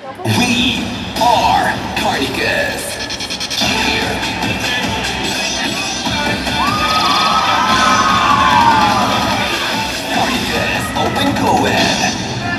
We are Carnicus. Carnicus, open co-ed.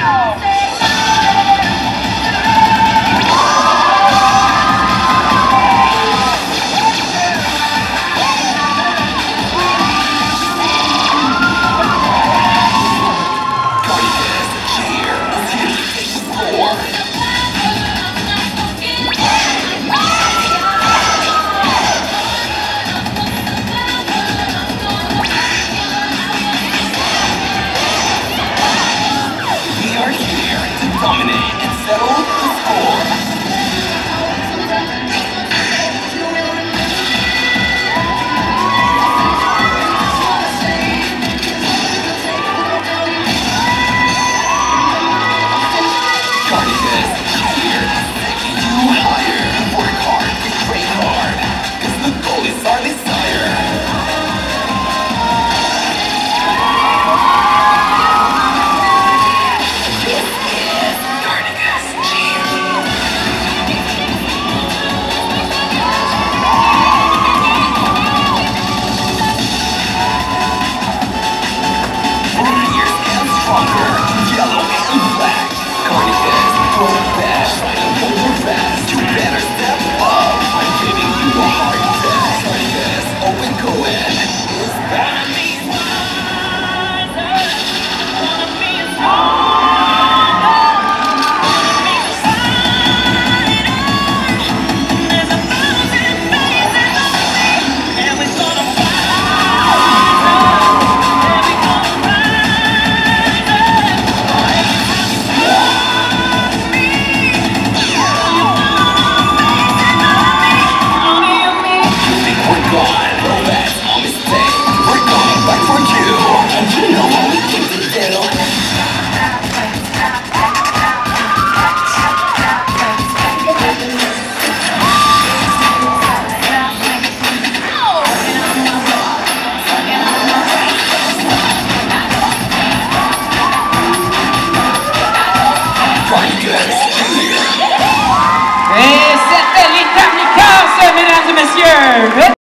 Dominate and settle the score. Carnicus here, taking you higher. Work hard, we train hard, 'cause the goal is our desire. Yellow and black. Carnicus, go fast, moving fast. You better step up. I'm giving you a heart attack. Carnicus, open co-ed is back. Et c'était les Carnicus, mesdames et messieurs!